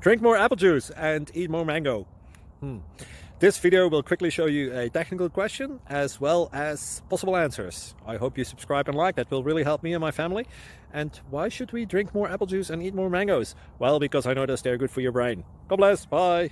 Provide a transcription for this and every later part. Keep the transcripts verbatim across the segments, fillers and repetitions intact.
Drink more apple juice and eat more mango. Hmm. This video will quickly show you a technical question as well as possible answers. I hope you subscribe and like, that will really help me and my family. And why should we drink more apple juice and eat more mangoes? Well, because I noticed they're good for your brain. God bless, bye!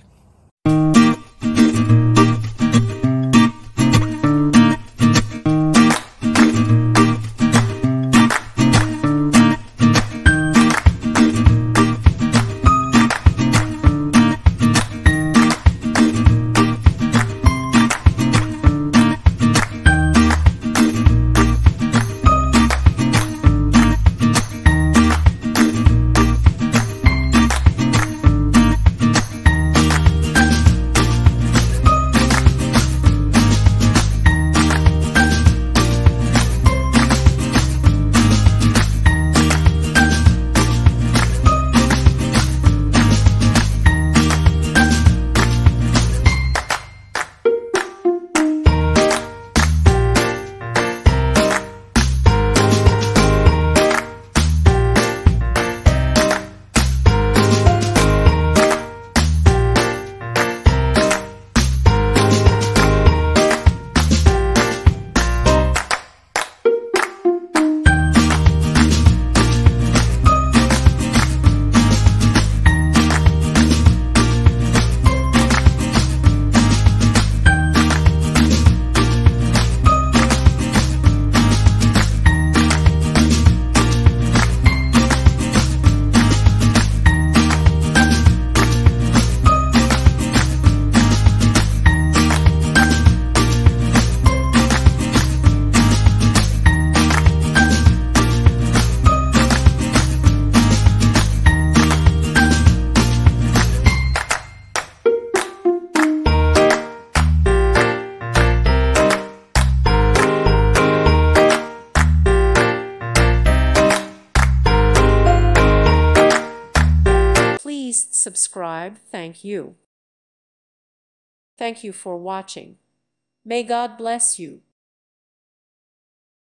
Please subscribe. Thank you. Thank you for watching. May God bless you.